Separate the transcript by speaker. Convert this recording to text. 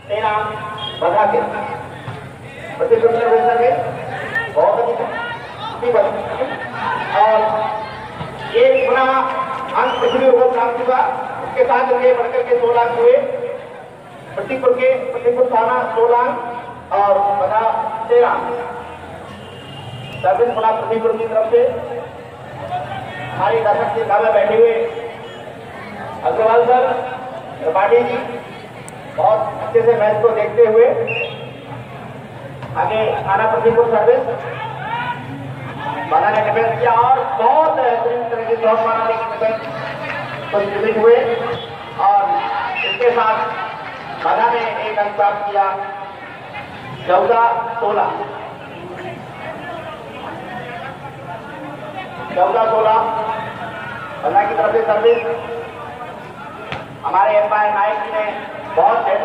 Speaker 1: तेरा बधा के प्रतिशत सर्विस बहुत अच्छी और ये पुनः अंक पृथ्वी को प्राप्त हुआ। उसके साथ आगे बढ़कर के 16 अंक हुए। प्रतिपुर थाना 16 अंक और बधा 13 अंक। सर्विस पुनः पृथ्वीपुर की तरफ से हमारी दर्शक के में बैठे हुए अग्रवाल सर, त्रिपाठी जी बहुत अच्छे से मैच को देखते हुए आगे थाना पृथ्वीपुर सर्विस बनाने का प्रयास किया और बहुत बेहतरीन तरह से शॉट बनाने की डिफेंस को निर्मित हुए और इसके साथ बाधा ने एक अंक प्राप्त किया 14-16 बाधा की तरफ से सर्विस हमारे एम्पायर नायक जी ने बहुत